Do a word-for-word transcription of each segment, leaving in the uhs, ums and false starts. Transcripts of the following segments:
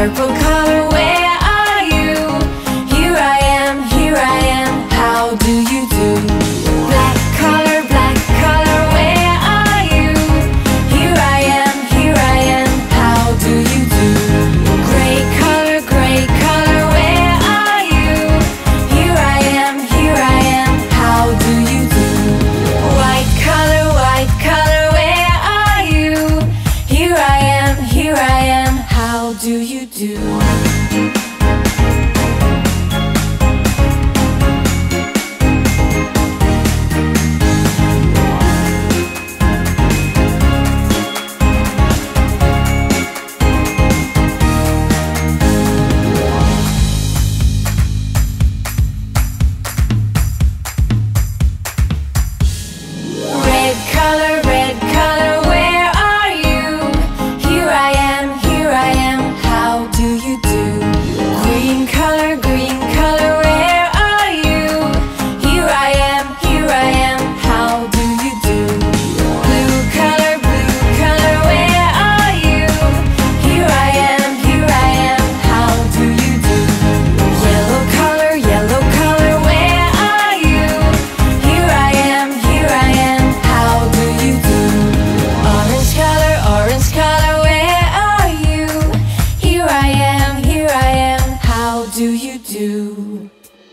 purple color, where are you? Here I am, here I am, how do you do? Black color, black color, where are you? Here I am, here I am, how do you do? Gray color, gray color, where are you? Here I am, here I am, how do you do? White color, white color, where are you? Here I am, here I am, how do you do? Red color, red color, where are you? Here I am, here I am, how do you do? Green color, green color, where are you? Here I am, here I am, how do you do? Blue color, blue color, where are you? Here I am, here I am, how do you do? Yellow color, yellow color, where are you? Here I am, here I am, how do you do? Orange color, orange color, where are you? Here I am, here I am, how do you do?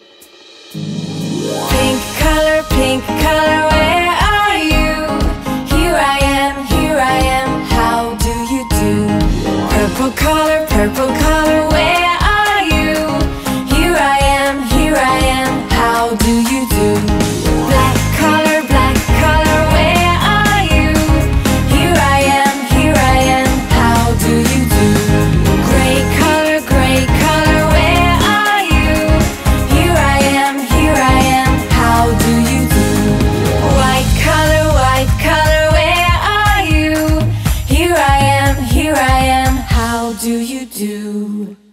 Pink color, pink color, where are you? Here I am, here I am, how do you do? Purple color, purple color, where are you? Here I am, here I am, how do you do? Black color, black color, where are you? Here I am, here I am, how do you do? Gray color, gray color, where are you? Here I am, here I am, how do you do? White color, white color, where are you? Here I am, here I am, how do you do?